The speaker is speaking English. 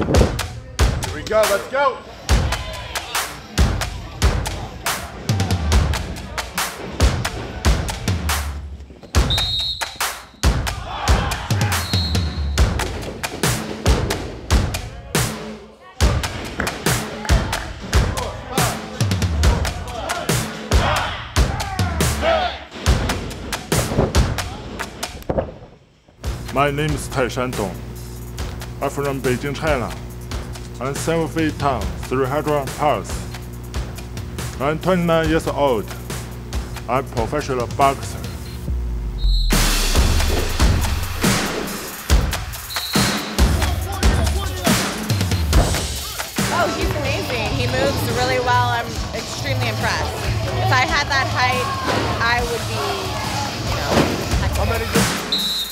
Here we go, let's go. My name is Taishan Dong. I'm from Beijing, China. I'm 7 feet tall, 300 pounds. I'm 29 years old. I'm a professional boxer. Oh, he's amazing. He moves really well. I'm extremely impressed. If I had that height, I would be, How many